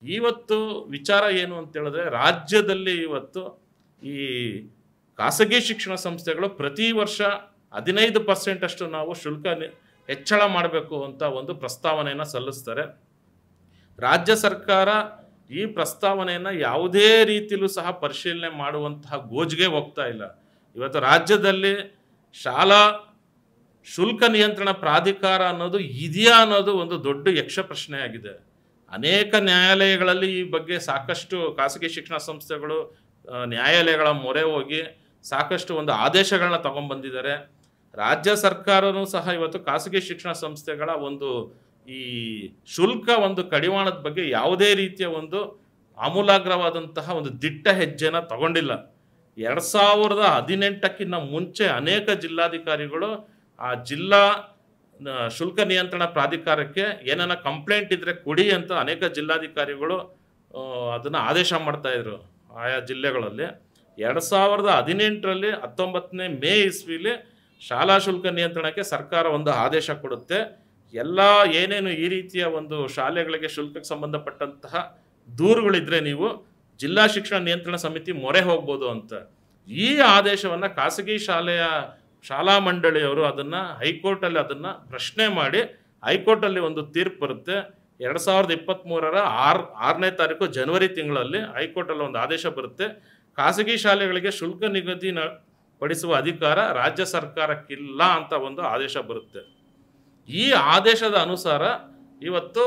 ಇವತ್ತು ವಿಚಾರ ಏನು ಅಂತ ಹೇಳಿದ್ರೆ, ರಾಜ್ಯದಲ್ಲಿ ಇವತ್ತು ಈ ಖಾಸಗಿ ಶಿಕ್ಷಣ ಸಂಸ್ಥೆಗಳು ಪ್ರತಿ ವರ್ಷ 15% ಅಷ್ಟು ನಾವು ಶುಲ್ಕ ಹೆಚ್ಚಳ ಮಾಡಬೇಕು ಅಂತ ಒಂದು ಪ್ರಸ್ತಾವನೆಯನ್ನು ಸಲ್ಲಿಸ್ತಾರೆ. ರಾಜ್ಯ ಸರ್ಕಾರ ಈ ಪ್ರಸ್ತಾವನೆಯನ್ನು ಯಾವುದೇ ರೀತಿಯಲ್ಲೂ ಸಹ ಪರಿಶೀಲನೆ ಮಾಡುವಂತಹ ಗೋಜಿಗೆ ಹೋಗ್ತಾ ಇಲ್ಲ. ಇವತ್ತು ರಾಜ್ಯದಲ್ಲಿ ಶಾಲಾ ಶುಲ್ಕ ನಿಯಂತ್ರಣ ಪ್ರಾಧಿಕಾರ ಅನ್ನೋದು ಇದೆಯಾ ಅನ್ನೋದು ಒಂದು ದೊಡ್ಡ ಯಕ್ಷ ಪ್ರಶ್ನೆಯಾಗಿದೆ. ಅನೇಕ ನ್ಯಾಯಾಲಯಗಳಲ್ಲಿ ಈ ಬಗ್ಗೆ ಸಾಕಷ್ಟು ಖಾಸಗಿ ಶಿಕ್ಷಣ ಸಂಸ್ಥೆಗಳು ನ್ಯಾಯಾಲಯಗಳ ಮೊರೆ ಹೋಗಿ ಸಾಕಷ್ಟು ಒಂದು ಆದೇಶಗಳನ್ನ ತಗೊಂಡ್ಬಂದಿದ್ದಾರೆ. ರಾಜ್ಯ ಸರ್ಕಾರವೂ ಸಹ ಇವತ್ತು ಖಾಸಗಿ ಶಿಕ್ಷಣ ಸಂಸ್ಥೆಗಳ ಒಂದು ಈ ಶುಲ್ಕ ಒಂದು ಕಡಿವಾಣದ ಬಗ್ಗೆ ಯಾವುದೇ ರೀತಿಯ ಒಂದು ಆಮೂಲಾಗ್ರವಾದಂತಹ ಒಂದು ದಿಟ್ಟ ಹೆಜ್ಜೆನ ತಗೊಂಡಿಲ್ಲ. 2018ಕ್ಕಿಂತ ಮುಂಚೆ ಅನೇಕ ಜಿಲ್ಲಾಧಿಕಾರಿಗಳು ಆ ಜಿಲ್ಲಾ ಶುಲ್ಕ ನಿಯಂತ್ರಣ ಪ್ರಾಧಿಕಾರಕ್ಕೆ ಏನನ್ನ ಕಂಪ್ಲೇಂಟ್ ಇದ್ರೆ ಕೊಡಿ ಅಂತ ಅನೇಕ ಜಿಲ್ಲಾಧಿಕಾರಿಗಳು ಅದನ್ನು ಆದೇಶ ಮಾಡ್ತಾಯಿದ್ರು ಆಯಾ ಜಿಲ್ಲೆಗಳಲ್ಲಿ. 2018ರಲ್ಲಿ 19ನೇ ಮೇ ಇಸ್ವಿಲಿ ಶಾಲಾ ಶುಲ್ಕ ನಿಯಂತ್ರಣಕ್ಕೆ ಸರ್ಕಾರ ಒಂದು ಆದೇಶ ಕೊಡುತ್ತೆ. ಎಲ್ಲ ಏನೇನು ಈ ರೀತಿಯ ಒಂದು ಶಾಲೆಗಳಿಗೆ ಶುಲ್ಕಕ್ಕೆ ಸಂಬಂಧಪಟ್ಟಂತಹ ದೂರುಗಳಿದ್ರೆ ನೀವು ಜಿಲ್ಲಾ ಶಿಕ್ಷಣ ನಿಯಂತ್ರಣ ಸಮಿತಿ ಮೊರೆ ಹೋಗ್ಬೋದು ಅಂತ. ಈ ಆದೇಶವನ್ನು ಖಾಸಗಿ ಶಾಲಾ ಮಂಡಳಿಯವರು ಅದನ್ನು ಹೈಕೋರ್ಟಲ್ಲಿ ಅದನ್ನು ಪ್ರಶ್ನೆ ಮಾಡಿ ಹೈಕೋರ್ಟಲ್ಲಿ ಒಂದು ತೀರ್ಪು ಬರುತ್ತೆ. 2023ರ 6ನೇ ತಾರೀಕು ಜನವರಿ ತಿಂಗಳಲ್ಲಿ ಹೈಕೋರ್ಟಲ್ಲಿ ಒಂದು ಆದೇಶ ಬರುತ್ತೆ. ಖಾಸಗಿ ಶಾಲೆಗಳಿಗೆ ಶುಲ್ಕ ನಿಗದಿ ಪಡಿಸುವ ಅಧಿಕಾರ ರಾಜ್ಯ ಸರ್ಕಾರಕ್ಕಿಲ್ಲ ಅಂತ ಒಂದು ಆದೇಶ ಬರುತ್ತೆ. ಈ ಆದೇಶದ ಅನುಸಾರ ಇವತ್ತು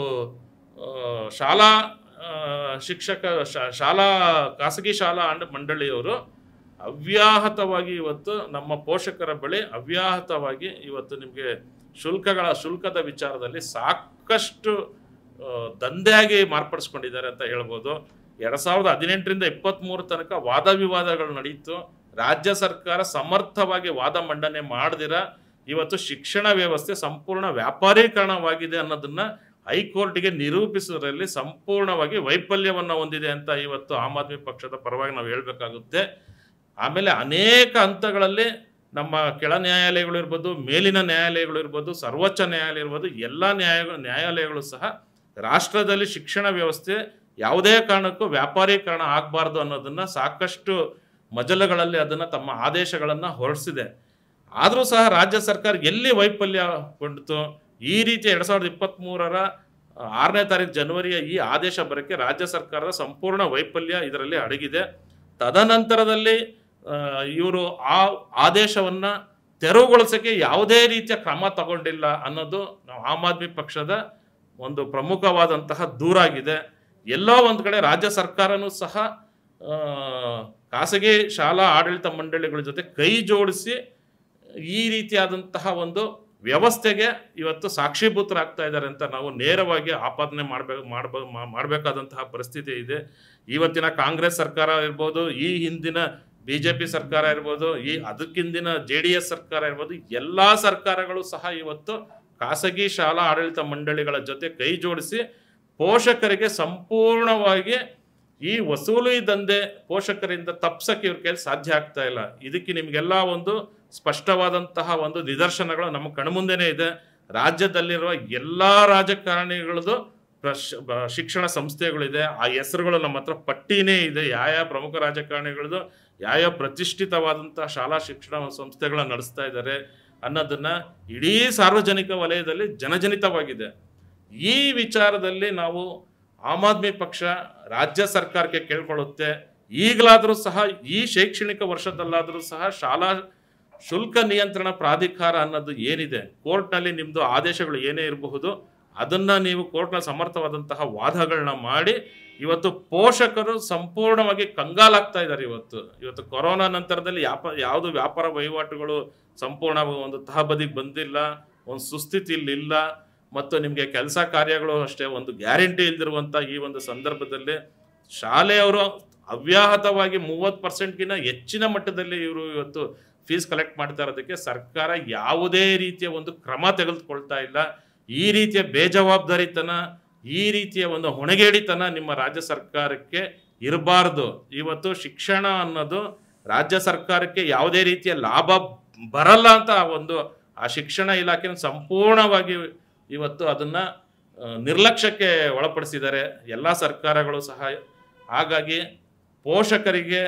ಖಾಸಗಿ ಶಾಲಾ ಮಂಡಳಿಯವರು ಅವ್ಯಾಹತವಾಗಿ ಇವತ್ತು ನಮ್ಮ ಪೋಷಕರ ಬಳಿ ಅವ್ಯಾಹತವಾಗಿ ಇವತ್ತು ನಿಮಗೆ ಶುಲ್ಕದ ವಿಚಾರದಲ್ಲಿ ಸಾಕಷ್ಟು ದಂಧೆಯಾಗಿ ಮಾರ್ಪಡಿಸ್ಕೊಂಡಿದ್ದಾರೆ ಅಂತ ಹೇಳ್ಬೋದು. 2018ರಿಂದ 23 ತನಕ ವಾದ ವಿವಾದಗಳು ನಡೀತು. ರಾಜ್ಯ ಸರ್ಕಾರ ಸಮರ್ಥವಾಗಿ ವಾದ ಮಂಡನೆ ಮಾಡದಿರ ಇವತ್ತು ಶಿಕ್ಷಣ ವ್ಯವಸ್ಥೆ ಸಂಪೂರ್ಣ ವ್ಯಾಪಾರೀಕರಣವಾಗಿದೆ ಅನ್ನೋದನ್ನ ಹೈಕೋರ್ಟ್ಗೆ ನಿರೂಪಿಸುವುದರಲ್ಲಿ ಸಂಪೂರ್ಣವಾಗಿ ವೈಫಲ್ಯವನ್ನು ಹೊಂದಿದೆ ಅಂತ ಇವತ್ತು ಆಮ್ ಆದ್ಮಿ ಪಕ್ಷದ ಪರವಾಗಿ ನಾವು ಹೇಳಬೇಕಾಗುತ್ತೆ. ಆಮೇಲೆ ಅನೇಕ ಹಂತಗಳಲ್ಲಿ ನಮ್ಮ ಕೆಳ ನ್ಯಾಯಾಲಯಗಳು ಇರ್ಬೋದು, ಮೇಲಿನ ನ್ಯಾಯಾಲಯಗಳು ಇರ್ಬೋದು, ಸರ್ವೋಚ್ಚ ನ್ಯಾಯಾಲಯ ಇರ್ಬೋದು, ಎಲ್ಲ ನ್ಯಾಯಾಲಯಗಳು ಸಹ ರಾಷ್ಟ್ರದಲ್ಲಿ ಶಿಕ್ಷಣ ವ್ಯವಸ್ಥೆ ಯಾವುದೇ ಕಾರಣಕ್ಕೂ ವ್ಯಾಪಾರೀಕರಣ ಆಗಬಾರ್ದು ಅನ್ನೋದನ್ನು ಸಾಕಷ್ಟು ಮಜಲುಗಳಲ್ಲಿ ಅದನ್ನು ತಮ್ಮ ಆದೇಶಗಳನ್ನು ಹೊರಡಿಸಿದೆ. ಆದರೂ ಸಹ ರಾಜ್ಯ ಸರ್ಕಾರ ಎಲ್ಲಿ ವೈಫಲ್ಯಗೊಂಡಿತು? ಈ ರೀತಿ 2023ರ 6ನೇ ತಾರೀಕು ಜನವರಿಯ ಈ ಆದೇಶ ಬರೋಕ್ಕೆ ರಾಜ್ಯ ಸರ್ಕಾರದ ಸಂಪೂರ್ಣ ವೈಫಲ್ಯ ಇದರಲ್ಲಿ ಅಡಗಿದೆ. ತದನಂತರದಲ್ಲಿ ಇವರು ಆ ಆದೇಶವನ್ನು ತೆರವುಗೊಳಿಸೋಕ್ಕೆ ಯಾವುದೇ ರೀತಿಯ ಕ್ರಮ ತಗೊಂಡಿಲ್ಲ ಅನ್ನೋದು ನಾವು ಆಮ್ ಆದ್ಮಿ ಪಕ್ಷದ ಒಂದು ಪ್ರಮುಖವಾದಂತಹ ದೂರಾಗಿದೆ. ಎಲ್ಲೋ ಒಂದು ಕಡೆ ರಾಜ್ಯ ಸರ್ಕಾರನೂ ಸಹ ಖಾಸಗಿ ಶಾಲಾ ಆಡಳಿತ ಮಂಡಳಿಗಳ ಜೊತೆ ಕೈ ಜೋಡಿಸಿ ಈ ರೀತಿಯಾದಂತಹ ಒಂದು ವ್ಯವಸ್ಥೆಗೆ ಇವತ್ತು ಸಾಕ್ಷೀಭೂತರಾಗ್ತಾ ಇದ್ದಾರೆ ಅಂತ ನಾವು ನೇರವಾಗಿ ಆಪಾದನೆ ಮಾಡಬೇಕಾದಂತಹ ಪರಿಸ್ಥಿತಿ ಇದೆ. ಇವತ್ತಿನ ಕಾಂಗ್ರೆಸ್ ಸರ್ಕಾರ ಇರ್ಬೋದು, ಈ ಹಿಂದಿನ BJP ಸರ್ಕಾರ ಇರ್ಬೋದು, ಅದಕ್ಕಿಂದಿನ JDS ಸರ್ಕಾರ ಇರ್ಬೋದು, ಎಲ್ಲ ಸರ್ಕಾರಗಳು ಸಹ ಇವತ್ತು ಖಾಸಗಿ ಶಾಲಾ ಆಡಳಿತ ಮಂಡಳಿಗಳ ಜೊತೆ ಕೈ ಜೋಡಿಸಿ ಪೋಷಕರಿಗೆ ಸಂಪೂರ್ಣವಾಗಿ ಈ ವಸೂಲಿ ದಂಧೆ ಪೋಷಕರಿಂದ ತಪ್ಸಕ್ಕೆ ಇವ್ರ ಕೈಲಿ ಸಾಧ್ಯ ಆಗ್ತಾ ಇಲ್ಲ. ಇದಕ್ಕೆ ನಿಮಗೆಲ್ಲ ಒಂದು ಸ್ಪಷ್ಟವಾದಂತಹ ಒಂದು ನಿದರ್ಶನಗಳು ನಮ್ಮ ಕಣ್ಮುಂದೆನೇ ಇದೆ. ರಾಜ್ಯದಲ್ಲಿರುವ ಎಲ್ಲ ರಾಜಕಾರಣಿಗಳದ್ದು ಶಿಕ್ಷಣ ಸಂಸ್ಥೆಗಳಿದೆ. ಆ ಹೆಸರುಗಳು ನಮ್ಮ ಹತ್ರ ಪಟ್ಟಿನೇ ಇದೆ. ಯಾವ ಪ್ರಮುಖ ರಾಜಕಾರಣಿಗಳದ್ದು ಯಾವ ಪ್ರತಿಷ್ಠಿತವಾದಂತಹ ಶಾಲಾ ಶಿಕ್ಷಣ ಸಂಸ್ಥೆಗಳನ್ನ ನಡೆಸ್ತಾ ಇದ್ದಾರೆ ಅನ್ನೋದನ್ನ ಇಡೀ ಸಾರ್ವಜನಿಕ ವಲಯದಲ್ಲಿ ಜನಜನಿತವಾಗಿದೆ. ಈ ವಿಚಾರದಲ್ಲಿ ನಾವು ಆಮ್ ಆದ್ಮಿ ಪಕ್ಷ ರಾಜ್ಯ ಸರ್ಕಾರಕ್ಕೆ ಕೇಳ್ಕೊಳ್ಳುತ್ತೆ, ಈಗಲಾದರೂ ಸಹ ಈ ಶೈಕ್ಷಣಿಕ ವರ್ಷದಲ್ಲಾದರೂ ಸಹ ಶಾಲಾ ಶುಲ್ಕ ನಿಯಂತ್ರಣ ಪ್ರಾಧಿಕಾರ ಅನ್ನೋದು ಏನಿದೆ, ಕೋರ್ಟ್ನಲ್ಲಿ ನಿಮ್ಮದು ಆದೇಶಗಳು ಏನೇ ಇರಬಹುದು, ಅದನ್ನು ನೀವು ಕೋರ್ಟ್ನ ಸಮರ್ಥವಾದಂತಹ ವಾದಗಳನ್ನ ಮಾಡಿ ಇವತ್ತು ಪೋಷಕರು ಸಂಪೂರ್ಣವಾಗಿ ಕಂಗಾಲಾಗ್ತಾ ಇದ್ದಾರೆ. ಇವತ್ತು ಕೊರೋನಾ ನಂತರದಲ್ಲಿ ಯಾವುದು ವ್ಯಾಪಾರ ವಹಿವಾಟುಗಳು ಸಂಪೂರ್ಣ ಒಂದು ತಹಬದಿಗೆ ಬಂದಿಲ್ಲ, ಒಂದು ಸುಸ್ಥಿತಿಯಲ್ಲಿ ಇಲ್ಲ, ಮತ್ತು ನಿಮಗೆ ಕೆಲಸ ಕಾರ್ಯಗಳು ಅಷ್ಟೇ ಒಂದು ಗ್ಯಾರಂಟಿ ಇಲ್ದಿರುವಂಥ ಈ ಒಂದು ಸಂದರ್ಭದಲ್ಲಿ ಶಾಲೆಯವರು ಅವ್ಯಾಹತವಾಗಿ 30%ಗಿಂತ ಹೆಚ್ಚಿನ ಮಟ್ಟದಲ್ಲಿ ಇವರು ಇವತ್ತು ಫೀಸ್ ಕಲೆಕ್ಟ್ ಮಾಡ್ತಾ ಇರೋದಕ್ಕೆ ಸರ್ಕಾರ ಯಾವುದೇ ರೀತಿಯ ಒಂದು ಕ್ರಮ ತೆಗೆದುಕೊಳ್ತಾ ಇಲ್ಲ. ಈ ರೀತಿಯ ಬೇಜವಾಬ್ದಾರಿತನ, ಈ ರೀತಿಯ ಒಂದು ಹೊಣೆಗೇಡಿತನ ನಿಮ್ಮ ರಾಜ್ಯ ಸರ್ಕಾರಕ್ಕೆ ಇರಬಾರ್ದು. ಇವತ್ತು ಶಿಕ್ಷಣ ಅನ್ನೋದು ರಾಜ್ಯ ಸರ್ಕಾರಕ್ಕೆ ಯಾವುದೇ ರೀತಿಯ ಲಾಭ ಬರಲ್ಲ ಅಂತ ಆ ಶಿಕ್ಷಣ ಇಲಾಖೆ ಸಂಪೂರ್ಣವಾಗಿ ಇವತ್ತು ಅದನ್ನು ನಿರ್ಲಕ್ಷ್ಯಕ್ಕೆ ಒಳಪಡಿಸಿದ್ದಾರೆ ಎಲ್ಲ ಸರ್ಕಾರಗಳು ಸಹ. ಹಾಗಾಗಿ ಪೋಷಕರಿಗೆ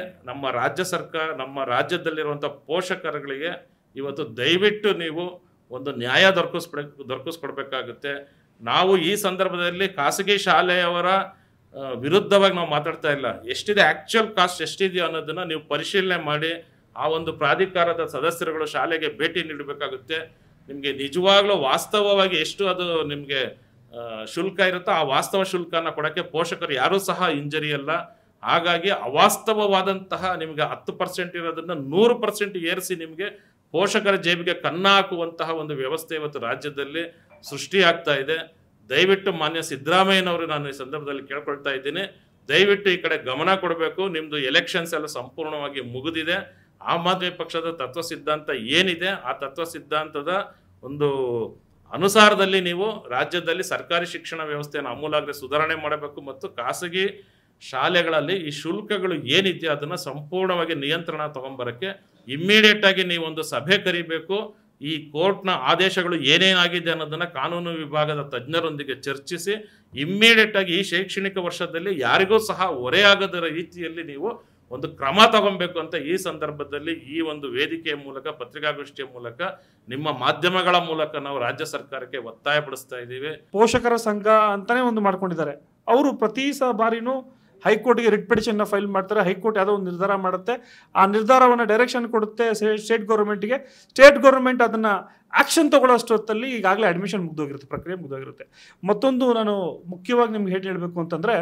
ನಮ್ಮ ರಾಜ್ಯದಲ್ಲಿರುವಂಥ ಪೋಷಕರುಗಳಿಗೆ ಇವತ್ತು ದಯವಿಟ್ಟು ನೀವು ಒಂದು ನ್ಯಾಯ ದೊರಕಿಸ್ಕೊಡ್ಬೇಕಾಗುತ್ತೆ. ನಾವು ಈ ಸಂದರ್ಭದಲ್ಲಿ ಖಾಸಗಿ ಶಾಲೆಯವರ ವಿರುದ್ಧವಾಗಿ ನಾವು ಮಾತಾಡ್ತಾ ಇಲ್ಲ. ಎಷ್ಟಿದೆ ಆ್ಯಕ್ಚುಯಲ್ ಕಾಸ್ಟ್ ಎಷ್ಟಿದೆಯೋ ಅನ್ನೋದನ್ನು ನೀವು ಪರಿಶೀಲನೆ ಮಾಡಿ ಆ ಒಂದು ಪ್ರಾಧಿಕಾರದ ಸದಸ್ಯರುಗಳು ಶಾಲೆಗೆ ಭೇಟಿ ನೀಡಬೇಕಾಗುತ್ತೆ. ನಿಮಗೆ ನಿಜವಾಗ್ಲೂ ವಾಸ್ತವವಾಗಿ ಎಷ್ಟು ಅದು ನಿಮಗೆ ಶುಲ್ಕ ಇರುತ್ತೋ ಆ ವಾಸ್ತವ ಶುಲ್ಕನ ಕೊಡೋಕ್ಕೆ ಪೋಷಕರು ಯಾರೂ ಸಹ ಇಂಜರಿ ಅಲ್ಲ. ಹಾಗಾಗಿ ಅವಾಸ್ತವವಾದಂತಹ ನಿಮಗೆ 10% ಇರೋದನ್ನು 100% ಏರಿಸಿ ನಿಮಗೆ ಪೋಷಕರ ಜೇಬಿಗೆ ಕನ್ನ ಹಾಕುವಂತಹ ಒಂದು ವ್ಯವಸ್ಥೆ ಇವತ್ತು ರಾಜ್ಯದಲ್ಲಿ ಸೃಷ್ಟಿಯಾಗ್ತಾ ಇದೆ. ದಯವಿಟ್ಟು ಮಾನ್ಯ ಸಿದ್ದರಾಮಯ್ಯನವರು ನಾನು ಈ ಸಂದರ್ಭದಲ್ಲಿ ಕೇಳ್ಕೊಳ್ತಾ ಇದ್ದೀನಿ, ದಯವಿಟ್ಟು ಈ ಕಡೆ ಗಮನ ಕೊಡಬೇಕು. ನಿಮ್ಮದು ಎಲೆಕ್ಷನ್ಸ್ ಎಲ್ಲ ಸಂಪೂರ್ಣವಾಗಿ ಮುಗಿದಿದೆ. ಆಮ್ ಆದ್ಮಿ ಪಕ್ಷದ ತತ್ವ ಸಿದ್ಧಾಂತ ಏನಿದೆ ಆ ತತ್ವ ಸಿದ್ಧಾಂತದ ಒಂದು ಅನುಸಾರದಲ್ಲಿ ನೀವು ರಾಜ್ಯದಲ್ಲಿ ಸರ್ಕಾರಿ ಶಿಕ್ಷಣ ವ್ಯವಸ್ಥೆಯನ್ನು ಆಮೂಲಾಗ್ರೆ ಸುಧಾರಣೆ ಮಾಡಬೇಕು ಮತ್ತು ಖಾಸಗಿ ಶಾಲೆಗಳಲ್ಲಿ ಈ ಶುಲ್ಕಗಳು ಏನಿದೆಯೋ ಅದನ್ನು ಸಂಪೂರ್ಣವಾಗಿ ನಿಯಂತ್ರಣ ತಗೊಂಬರೋಕ್ಕೆ ಇಮ್ಮಿಡಿಯೇಟ್ ಆಗಿ ನೀವೊಂದು ಸಭೆ ಕರಿಬೇಕು. ಈ ಕೋರ್ಟ್ನ ಆದೇಶಗಳು ಏನೇನಾಗಿದೆ ಅನ್ನೋದನ್ನು ಕಾನೂನು ವಿಭಾಗದ ತಜ್ಞರೊಂದಿಗೆ ಚರ್ಚಿಸಿ ಇಮ್ಮಿಡಿಯೇಟ್ ಆಗಿ ಈ ಶೈಕ್ಷಣಿಕ ವರ್ಷದಲ್ಲಿ ಯಾರಿಗೂ ಸಹ ಹೊರೆಯಾಗದ ರೀತಿಯಲ್ಲಿ ನೀವು ಒಂದು ಕ್ರಮ ತಗೊಬೇಕು ಅಂತ ಈ ಸಂದರ್ಭದಲ್ಲಿ ಈ ಒಂದು ವೇದಿಕೆಯ ಮೂಲಕ, ಪತ್ರಿಕಾಗೋಷ್ಠಿಯ ಮೂಲಕ, ನಿಮ್ಮ ಮಾಧ್ಯಮಗಳ ಮೂಲಕ ನಾವು ರಾಜ್ಯ ಸರ್ಕಾರಕ್ಕೆ ಒತ್ತಾಯ ಪಡಿಸ್ತಾ ಇದ್ದೀವಿ. ಪೋಷಕರ ಸಂಘ ಅಂತಾನೆ ಒಂದು ಮಾಡ್ಕೊಂಡಿದ್ದಾರೆ. ಅವರು ಪ್ರತಿ ಬಾರಿನೂ ಹೈಕೋರ್ಟ್ಗೆ ರಿಟ್ ಪಿಟಿಷನ್ನ ಫೈಲ್ ಮಾಡ್ತಾರೆ. ಹೈಕೋರ್ಟ್ ಯಾವುದೋ ಒಂದು ನಿರ್ಧಾರ ಮಾಡುತ್ತೆ, ಆ ನಿರ್ಧಾರವನ್ನು ಡೈರೆಕ್ಷನ್ ಕೊಡುತ್ತೆ ಸ್ಟೇಟ್ ಗೌರ್ಮೆಂಟ್ಗೆ. ಸ್ಟೇಟ್ ಗೌರ್ಮೆಂಟ್ ಅದನ್ನು ಆ್ಯಕ್ಷನ್ ತಗೊಳ್ಳೋಷ್ಟೊತ್ತಲ್ಲಿ ಈಗಾಗಲೇ ಅಡ್ಮಿಷನ್ ಮುಗಿದೋಗಿರುತ್ತೆ, ಪ್ರಕ್ರಿಯೆ ಮುಗಿದೋಗಿರುತ್ತೆ. ಮತ್ತೊಂದು ನಾನು ಮುಖ್ಯವಾಗಿ ನಿಮ್ಗೆ ಹೇಳಬೇಕು ಅಂತಂದರೆ,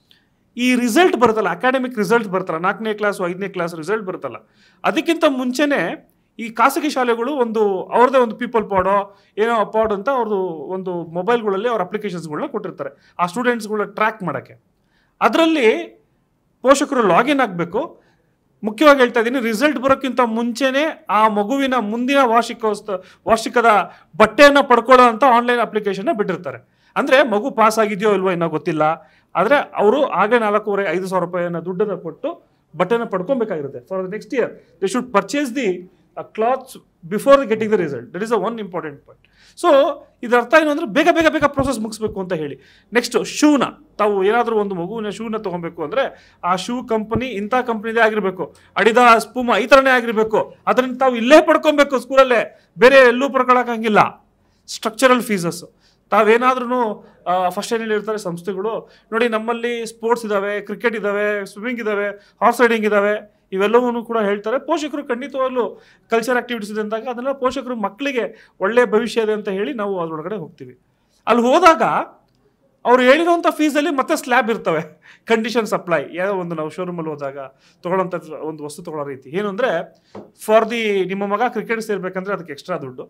ಈ ರಿಸಲ್ಟ್ ಬರುತ್ತಲ್ಲ, ಅಕಾಡೆಮಿಕ್ ರಿಸಲ್ಟ್ ಬರುತ್ತಲ್ಲ, 4ನೇ ಕ್ಲಾಸು 5ನೇ ಕ್ಲಾಸ್ ರಿಸಲ್ಟ್ ಬರುತ್ತಲ್ಲ, ಅದಕ್ಕಿಂತ ಮುಂಚೆನೇ ಈ ಖಾಸಗಿ ಶಾಲೆಗಳು ಒಂದು ಅವ್ರದ್ದೇ ಒಂದು ಪೀಪಲ್ ಪಾಡೋ ಏನೋ ಪಾಡ್ ಅಂತ ಅವ್ರದ್ದು ಒಂದು ಮೊಬೈಲ್ಗಳಲ್ಲಿ ಅವ್ರ ಅಪ್ಲಿಕೇಶನ್ಸ್ಗಳನ್ನ ಕೊಟ್ಟಿರ್ತಾರೆ ಆ ಸ್ಟೂಡೆಂಟ್ಸ್ಗಳನ್ನ ಟ್ರ್ಯಾಕ್ ಮಾಡೋಕ್ಕೆ. ಅದರಲ್ಲಿ ಪೋಷಕರು ಲಾಗಿನ್ ಆಗಬೇಕು. ಮುಖ್ಯವಾಗಿ ಹೇಳ್ತಾ ಇದ್ದೀನಿ, ರಿಸಲ್ಟ್ ಬರೋಕ್ಕಿಂತ ಮುಂಚೆನೇ ಆ ಮಗುವಿನ ಮುಂದಿನ ವಾರ್ಷಿಕದ ಬಟ್ಟೆಯನ್ನು ಪಡ್ಕೊಳ್ಳೋ ಅಂತ ಆನ್ಲೈನ್ ಅಪ್ಲಿಕೇಶನ್ನ ಬಿಟ್ಟಿರ್ತಾರೆ. ಅಂದರೆ ಮಗು ಪಾಸ್ ಆಗಿದೆಯೋ ಇಲ್ವೋ ಇನ್ನೂ ಗೊತ್ತಿಲ್ಲ, ಆದರೆ ಅವರು ಆಗಲೇ 4,500 ರೂಪಾಯಿಯನ್ನು ದುಡ್ಡನ್ನು ಕೊಟ್ಟು ಬಟ್ಟೆನ ಪಡ್ಕೊಬೇಕಾಗಿರುತ್ತೆ. For the next year they should purchase the clothes before getting the result. That is a one important point. So ಇದರ ಅರ್ಥ ಏನು ಅಂದರೆ ಬೇಗ ಬೇಗ ಬೇಗ ಪ್ರೋಸೆಸ್ ಮುಗಿಸ್ಬೇಕು ಅಂತ ಹೇಳಿ. ನೆಕ್ಸ್ಟ್ ಶೂನ, ತಾವು ಏನಾದರೂ ಒಂದು ಮಗುವಿನ ಶೂನ ತೊಗೊಬೇಕು ಅಂದರೆ ಆ ಶೂ ಕಂಪನಿ ಇಂಥ ಕಂಪ್ನಿದೇ ಆಗಿರಬೇಕು, ಅಡಿದಾಸ್, ಪೂಮಾ ಈ ಥರನೇ ಆಗಿರಬೇಕು. ಅದರಿಂದ ತಾವು ಇಲ್ಲೇ ಪಡ್ಕೊಬೇಕು ಸ್ಕೂಲಲ್ಲೇ, ಬೇರೆ ಎಲ್ಲೂ ಪಡ್ಕೊಳ್ಳೋಕ್ಕಂಗಿಲ್ಲ. ಸ್ಟ್ರಕ್ಚರಲ್ ಫೀಸಸ್ಸು ತಾವೇನಾದ್ರೂ ಫಸ್ಟ್ ಏನಲ್ಲಿ ಇರ್ತಾರೆ ಸಂಸ್ಥೆಗಳು ನೋಡಿ, ನಮ್ಮಲ್ಲಿ ಸ್ಪೋರ್ಟ್ಸ್ ಇದ್ದಾವೆ, ಕ್ರಿಕೆಟ್ ಇದ್ದಾವೆ, ಸ್ವಿಮ್ಮಿಂಗ್ ಇದ್ದಾವೆ, ಹಾರ್ಸ್ ರೈಡಿಂಗ್ ಇದ್ದಾವೆ, ಇವೆಲ್ಲವೂ ಕೂಡ ಹೇಳ್ತಾರೆ. ಪೋಷಕರು ಖಂಡಿತವಾಗ್ಲೂ ಕಲ್ಚರ್ ಆಕ್ಟಿವಿಟೀಸ್ ಇದೆ ಅಂದಾಗ ಅದನ್ನೆಲ್ಲ ಪೋಷಕರು ಮಕ್ಕಳಿಗೆ ಒಳ್ಳೆಯ ಭವಿಷ್ಯ ಇದೆ ಅಂತ ಹೇಳಿ ನಾವು ಅದರೊಳಗಡೆ ಹೋಗ್ತೀವಿ. ಅಲ್ಲಿ ಹೋದಾಗ ಅವ್ರು ಹೇಳಿರೋಂಥ ಫೀಸಲ್ಲಿ ಮತ್ತೆ ಸ್ಲ್ಯಾಬ್ ಇರ್ತವೆ, ಕಂಡೀಷನ್ ಸಪ್ಲೈ. ಯಾವುದೋ ಒಂದು ನಾವು ಶೋರೂಮಲ್ಲಿ ಹೋದಾಗ ತೊಗೊಳ್ಳೋಂಥ ಒಂದು ವಸ್ತು ತೊಗೊಳ್ಳೋ ರೀತಿ ಏನು ಅಂದರೆ, ನಿಮ್ಮ ಮಗ ಕ್ರಿಕೆಟ್ ಸೇರ್ಬೇಕಂದ್ರೆ ಅದಕ್ಕೆ ಎಕ್ಸ್ಟ್ರಾ ದುಡ್ಡು,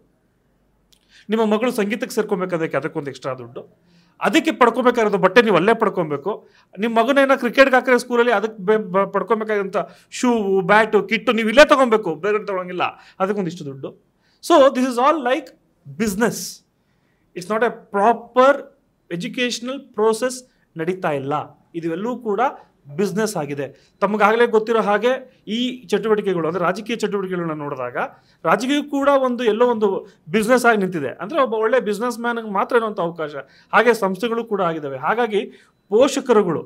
ನಿಮ್ಮ ಮಗಳು ಸಂಗೀತಕ್ಕೆ ಸೇರ್ಕೊಬೇಕಾದಕ್ಕೆ ಅದಕ್ಕೊಂದು ಎಕ್ಸ್ಟ್ರಾ ದುಡ್ಡು, ಅದಕ್ಕೆ ಪಡ್ಕೊಬೇಕಾಗಿರೋದು ಬಟ್ಟೆ ನೀವು ಅಲ್ಲೇ ಪಡ್ಕೊಬೇಕು. ನಿಮ್ಮ ಮಗನೇನ ಕ್ರಿಕೆಟ್ಗೆ ಹಾಕಿರೋ ಸ್ಕೂಲಲ್ಲಿ ಅದಕ್ಕೆ ಪಡ್ಕೊಬೇಕಾಗಿರೋಂಥ ಶೂ, ಬ್ಯಾಟು, ಕಿಟ್ಟು ನೀವು ಇಲ್ಲೇ ತೊಗೊಬೇಕು, ಬೇರೆ ತೊಗೊಳಂಗಿಲ್ಲ, ಅದಕ್ಕೊಂದಿಷ್ಟು ದುಡ್ಡು. So this is all like business. It's not a proper educational process ನಡೀತಾ ಇಲ್ಲ. ಇದೆಲ್ಲವೂ ಕೂಡ ಬಿಸ್ನೆಸ್ ಆಗಿದೆ. ತಮಗಾಗಲೇ ಗೊತ್ತಿರೋ ಹಾಗೆ ಈ ಚಟುವಟಿಕೆಗಳು ಅಂದರೆ ರಾಜಕೀಯ ಚಟುವಟಿಕೆಗಳನ್ನ ನೋಡಿದಾಗ ರಾಜಕೀಯ ಕೂಡ ಎಲ್ಲೋ ಒಂದು ಬಿಸ್ನೆಸ್ ಆಗಿ ನಿಂತಿದೆ. ಅಂದರೆ ಒಬ್ಬ ಒಳ್ಳೆ ಬಿಸ್ನೆಸ್ ಮ್ಯಾನ್ಗೆ ಮಾತ್ರ ಇರುವಂಥ ಅವಕಾಶ. ಹಾಗೆ ಸಂಸ್ಥೆಗಳು ಕೂಡ ಆಗಿದ್ದಾವೆ. ಹಾಗಾಗಿ ಪೋಷಕರುಗಳು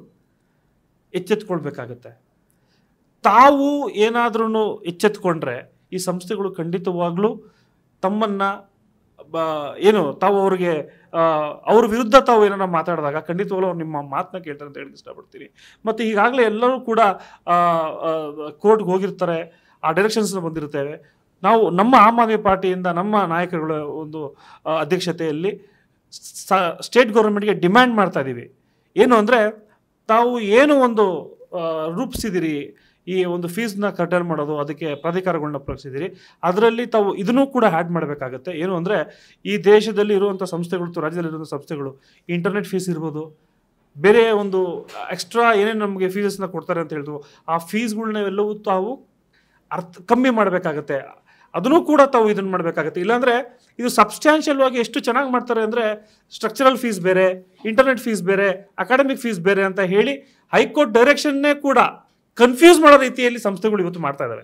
ಎಚ್ಚೆತ್ಕೊಳ್ಬೇಕಾಗತ್ತೆ. ತಾವು ಏನಾದ್ರೂ ಎಚ್ಚೆತ್ಕೊಂಡ್ರೆ ಈ ಸಂಸ್ಥೆಗಳು ಖಂಡಿತವಾಗ್ಲೂ ತಮ್ಮನ್ನು ತಾವು ಅವ್ರಿಗೆ ಅವ್ರ ವಿರುದ್ಧ ತಾವು ಏನಾರ ಮಾತಾಡಿದಾಗ ಖಂಡಿತವಾಗ್ಲೂ ಅವ್ರು ನಿಮ್ಮ ಮಾತನ್ನ ಕೇಳ್ತಾರೆ ಅಂತ ಹೇಳಿ ಇಷ್ಟಪಡ್ತೀನಿ. ಮತ್ತು ಈಗಾಗಲೇ ಎಲ್ಲರೂ ಕೂಡ ಕೋರ್ಟ್ಗೆ ಹೋಗಿರ್ತಾರೆ, ಆ ಡೈರೆಕ್ಷನ್ಸ್ನ ಬಂದಿರ್ತೇವೆ. ನಾವು ನಮ್ಮ ಆಮ್ ಆದ್ಮಿ ಪಾರ್ಟಿಯಿಂದ ನಮ್ಮ ನಾಯಕರುಗಳ ಒಂದು ಅಧ್ಯಕ್ಷತೆಯಲ್ಲಿ ಸ್ಟೇಟ್ ಗೌರ್ಮೆಂಟ್ಗೆ ಡಿಮ್ಯಾಂಡ್ ಮಾಡ್ತಾ ಇದ್ದೀವಿ. ಏನು ಅಂದರೆ, ತಾವು ಏನು ಒಂದು ರೂಪಿಸಿದಿರಿ, ಈ ಒಂದು ಫೀಸ್ನ ಕರ್ಟಲ್ ಮಾಡೋದು, ಅದಕ್ಕೆ ಪ್ರಾಧಿಕಾರಗಳನ್ನ ಪ್ರಕಟಿಸಿದಿರಿ, ಅದರಲ್ಲಿ ತಾವು ಇದನ್ನೂ ಕೂಡ ಆ್ಯಡ್ ಮಾಡಬೇಕಾಗತ್ತೆ. ಏನು ಅಂದರೆ, ಈ ದೇಶದಲ್ಲಿ ಇರುವಂಥ ಸಂಸ್ಥೆಗಳು, ರಾಜ್ಯದಲ್ಲಿರುವಂಥ ಸಂಸ್ಥೆಗಳು ಇಂಟರ್ನೆಟ್ ಫೀಸ್ ಇರ್ಬೋದು, ಬೇರೆ ಒಂದು ಎಕ್ಸ್ಟ್ರಾ ಏನೇನು ನಮಗೆ ಫೀಸಸ್ನ ಕೊಡ್ತಾರೆ ಅಂತ ಹೇಳಿದ್ರು, ಆ ಫೀಸ್ಗಳನ್ನ ಎಲ್ಲವೂ ತಾವು ಕಮ್ಮಿ ಮಾಡಬೇಕಾಗತ್ತೆ. ಅದನ್ನು ಕೂಡ ತಾವು ಇದನ್ನು ಮಾಡಬೇಕಾಗತ್ತೆ. ಇಲ್ಲಾಂದರೆ ಇದು ಸಬ್ಸ್ಟ್ಯಾನ್ಷಿಯಲ್ ಆಗಿ ಎಷ್ಟು ಚೆನ್ನಾಗಿ ಮಾಡ್ತಾರೆ ಅಂದರೆ, ಸ್ಟ್ರಕ್ಚರಲ್ ಫೀಸ್ ಬೇರೆ, ಇಂಟರ್ನೆಟ್ ಫೀಸ್ ಬೇರೆ, ಅಕಾಡೆಮಿಕ್ ಫೀಸ್ ಬೇರೆ ಅಂತ ಹೇಳಿ ಹೈಕೋರ್ಟ್ ಡೈರೆಕ್ಷನ್ನೇ ಕೂಡ ಕನ್ಫ್ಯೂಸ್ ಮಾಡೋ ರೀತಿಯಲ್ಲಿ ಸಂಸ್ಥೆಗಳು ಇವತ್ತು ಮಾಡ್ತಾ ಇದ್ದಾವೆ.